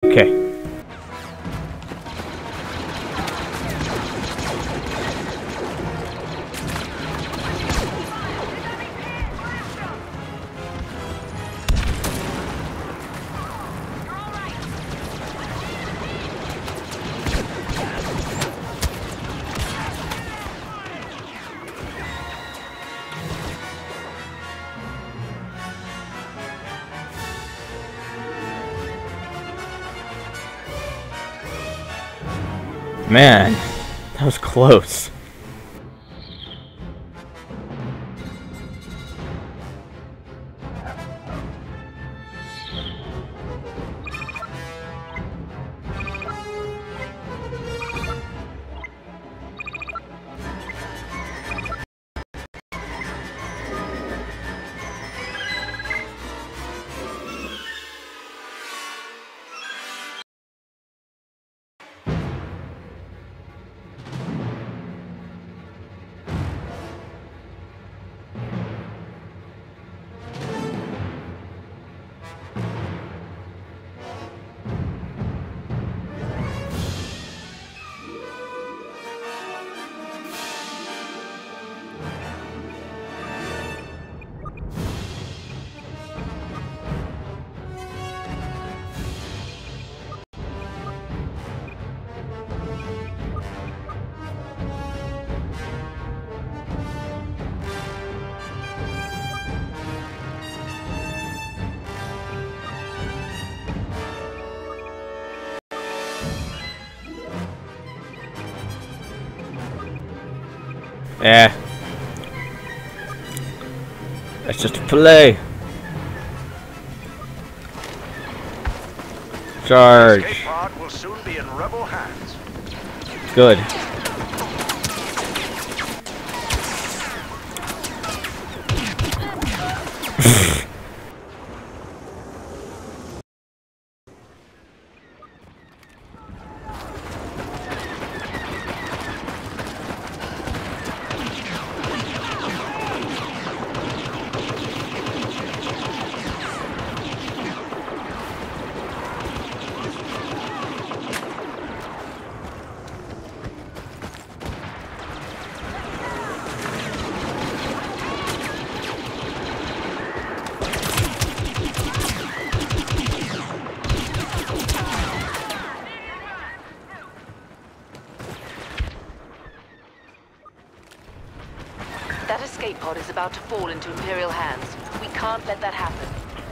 Okay. Man, that was close. Yeah. That's just a play. Charge. Escape pod will soon be in rebel hands. Good. That escape pod is about to fall into Imperial hands. We can't let that happen.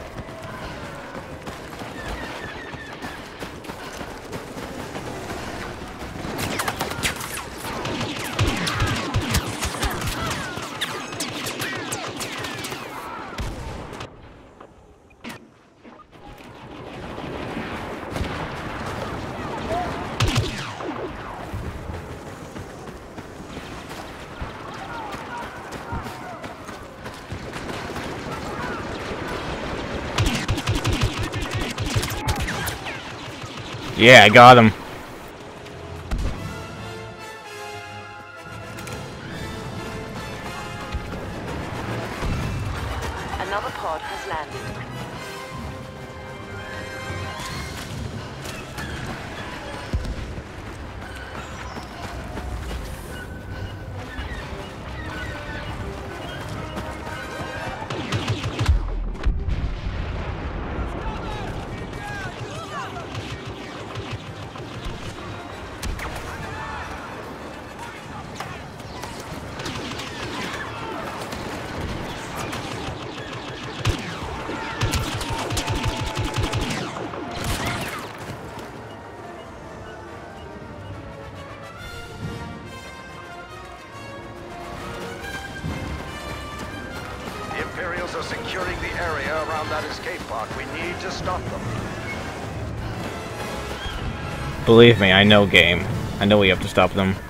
Yeah, I got him. Another pod has landed. The Imperials are securing the area around that escape pod. We need to stop them. Believe me, I know game. I know we have to stop them.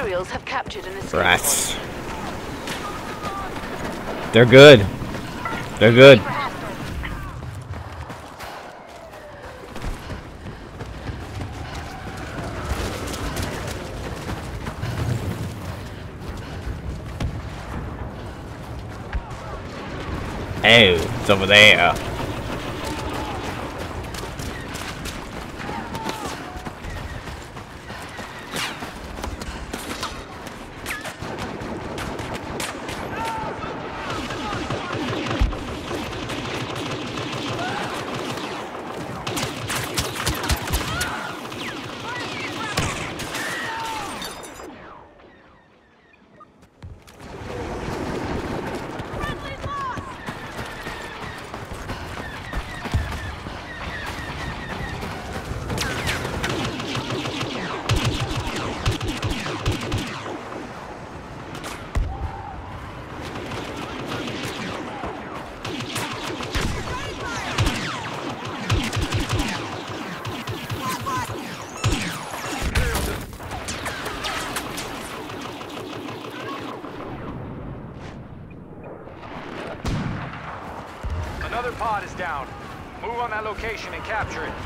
Imperials have captured an escape Rats. They're good. They're good. Oh, it's over there. Another pod is down. Move on that location and capture it.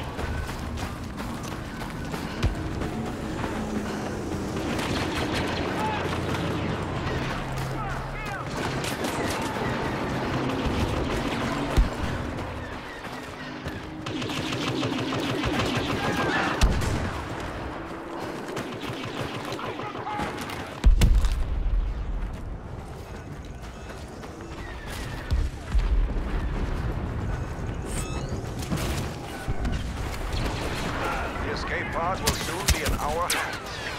Escape pod will soon be in our hands.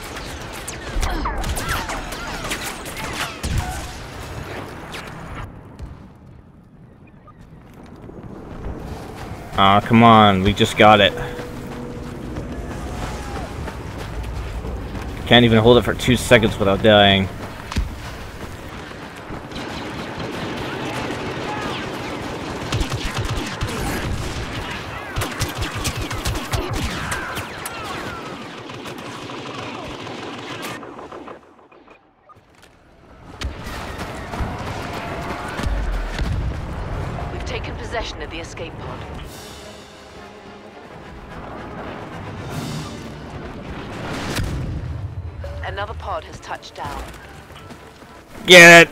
Aw, come on, we just got it. Can't even hold it for 2 seconds without dying. Taken possession of the escape pod. Another pod has touched down. Get it!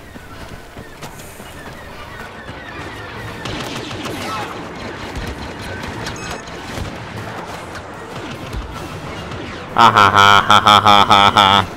Ha ha ha ha ha ha ha ha.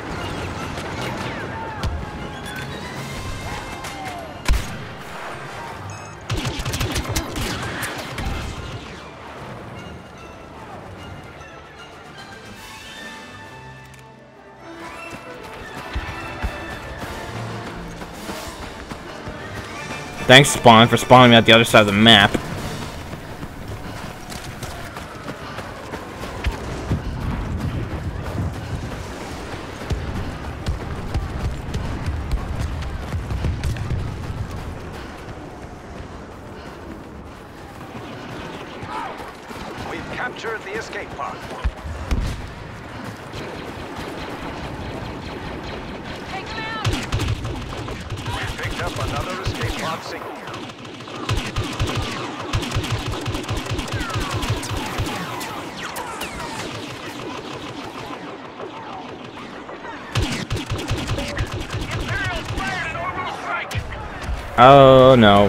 Thanks, Spawn, for spawning me at the other side of the map. We've captured the escape pod. We've picked up another escape pod signal. Oh no.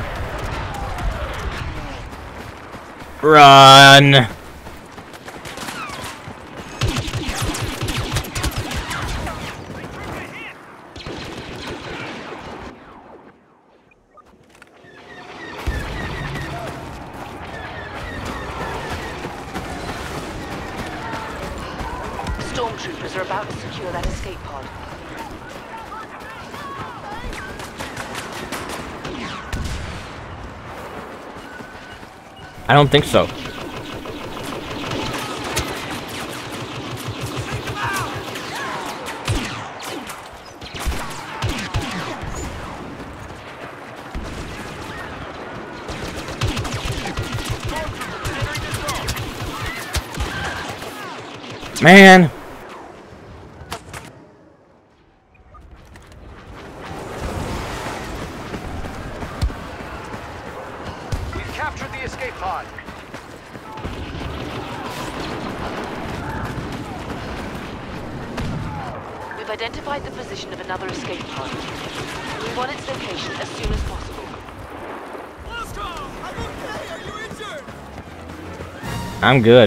Run! Stormtroopers are about to secure that escape pod. I don't think so. Man! identified the position of another escape pod. We want its location as soon as possible. I'm okay. Are you injured? I'm good.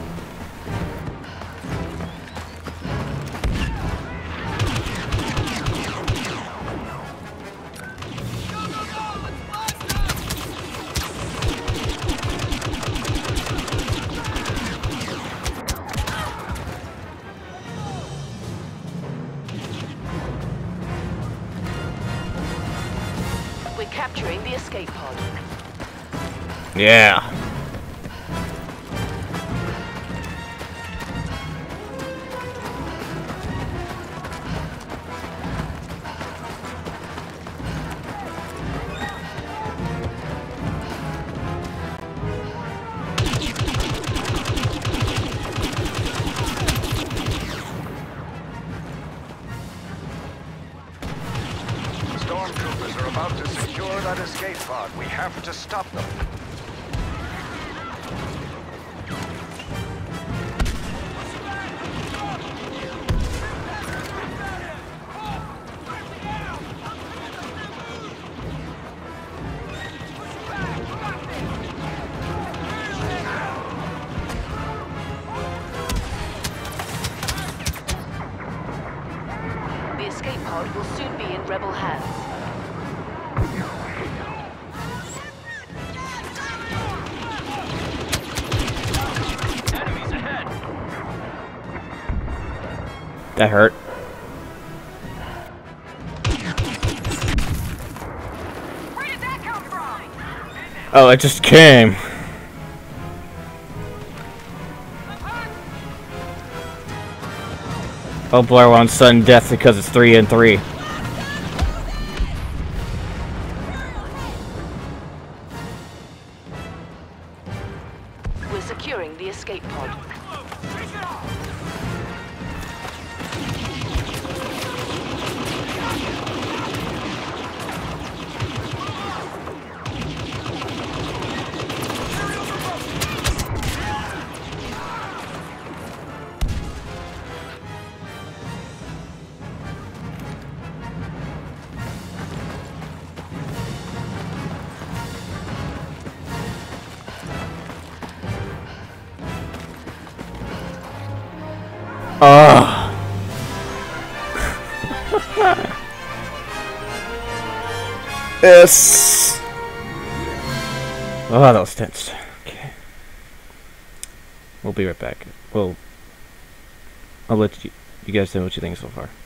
We're capturing the escape pod. Yeah. Stormtroopers are about to secure that escape pod. We have to stop them. The escape pod will soon be in rebel hands. Enemies ahead. That hurt. Where did that come from? Oh, it just came. Oh boy, we're on sudden death because it's 3 and 3. We're securing the escape pod. Yes. Oh, that was tense. Okay. We'll be right back. I'll let you guys know what you think so far.